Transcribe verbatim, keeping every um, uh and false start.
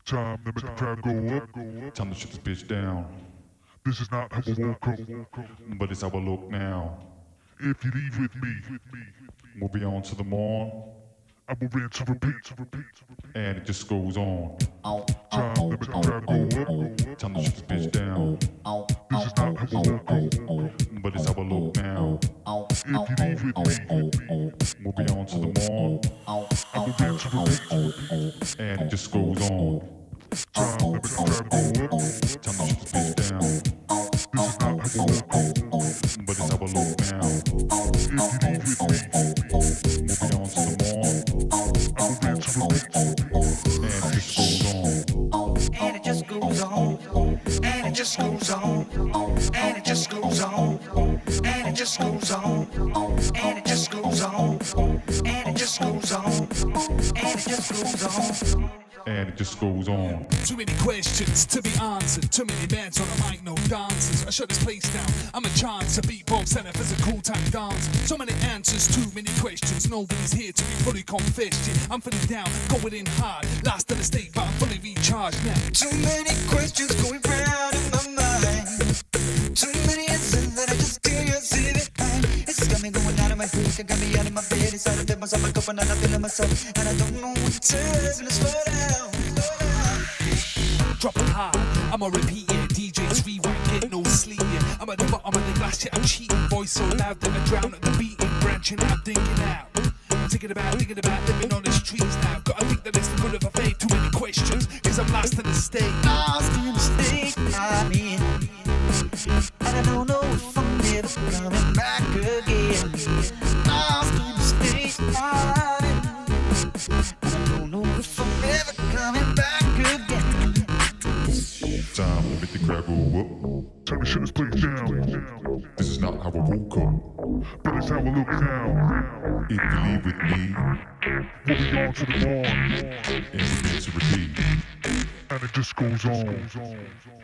Time to make the crowd go up. Time to shut this bitch down. This is not how I woke up. But it's how I look now. If you leave with me, We'll be on to the morn. I will rinse and repeat. And it just goes on. Time to make the crowd go up. Time to shut this bitch down. This is not how I woke up. But it's how I look now. If you leave with me, We'll be on to the morn. I will rinse and repeat. And it just goes on. Time to make the crowd go up. Time to shut this bitch down. This is not how I woke up. But it's how I look now. If you leave with me, We'll be on to the morn. I will rinse and repeat. And it just goes on. And it just goes on, and it just goes on, and it just goes on, and it just goes on, and it just goes on, and it just goes on, and it just goes on. And it just goes on. Too many questions to be answered. Too many bands on the mic, no dancers. I shut this place down. I'm a chance, a beatbox and a physical time dance. So many answers, too many questions. Nobody's here to be fully confessed yet. I'm feeling down, going in hard. Last in the state, but I'm fully recharged now. Too many questions going round in my mind. Too many answers that I just can't see behind. It's got me going out of my head, it got me out of my bed. Inside of myself, I go and I'm feeling myself, and I don't know what to do. Slow down, slow down. Dropping hard, I'ma repeat it. D Js rewind, get no sleep yet. I'm at the bottom of the glass, yeah, I'm cheating. Voice so loud that I drown at the beating. Branching out, thinking out. Thinking about, thinking about living on the streets now. Gotta think that it's the good of a fate. Too many questions, cause I'm lost in the state. Lost in the state I'm in, and I don't know if I'm ever coming back again. Lost in the state I'm in, and I don't know if I'm ever coming back again. Time to make the crowd go up. Time to shut this place down. This is not how I woke up. But it's how I look now. If you leave with me, We'll be on to the morn. and we need to repeat. And it just goes on.